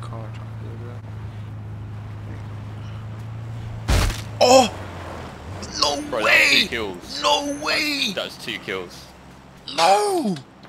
car trying to do that. Oh! No Bro, way! That was 2 kills. No way! That's 2 kills. No!